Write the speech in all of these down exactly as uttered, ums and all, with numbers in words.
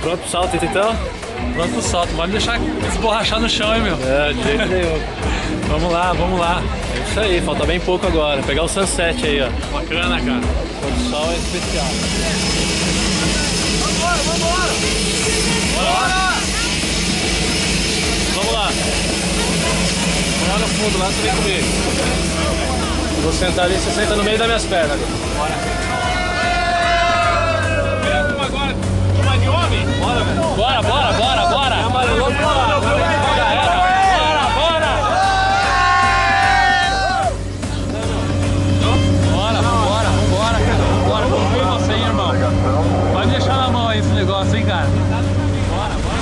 Pronto pro salto então? Pronto pro salto, vai me deixar esborrachar no chão, hein, meu? É, de jeito nenhum. Vamos lá, vamos lá. É isso aí, falta bem pouco agora. Pegar o sunset aí, ó. Bacana, cara. O sol é especial. Vambora, vambora! Bora! Vamos lá. Vamos lá no fundo, lá você vem comigo. Eu vou sentar ali, você senta no meio das minhas pernas ali. Bora. Uma agora, uma de homem? Bora, velho. Bora, bora, bora, bora. É amarelou, bora, bora. Já era. Bora, bora. Bora, vambora, vambora, cara. Vambora, vamos ver você, hein, irmão. Vai me deixar na mão aí esse negócio, hein, cara. Bora, bora.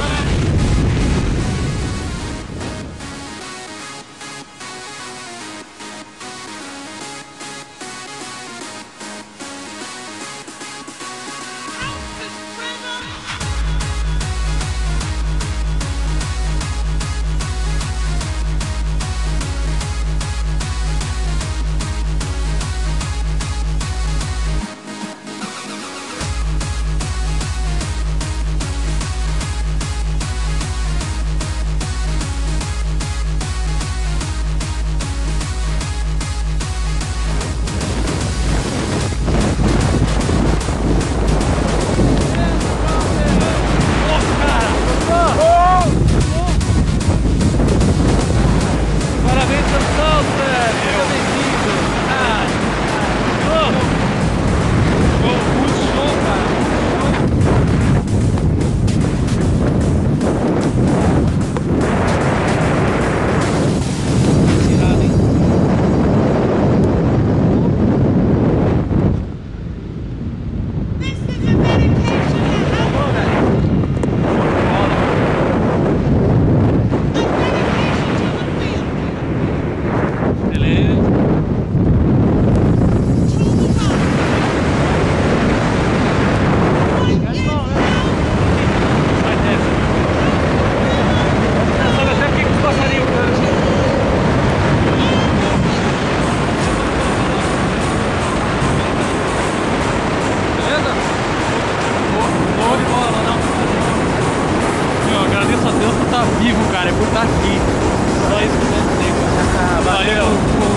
Vivo, cara, é por estar aqui. Só isso que eu quero dizer, cara. Valeu.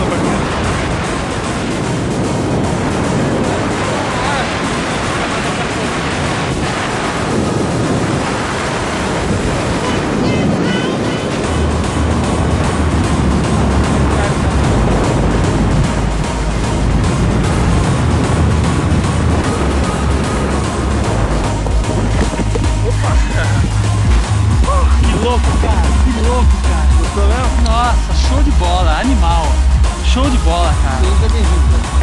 Que louco, cara, que louco, cara. Gostou mesmo? Nossa, show de bola, animal. Show de bola, cara. Seja bem-vindo.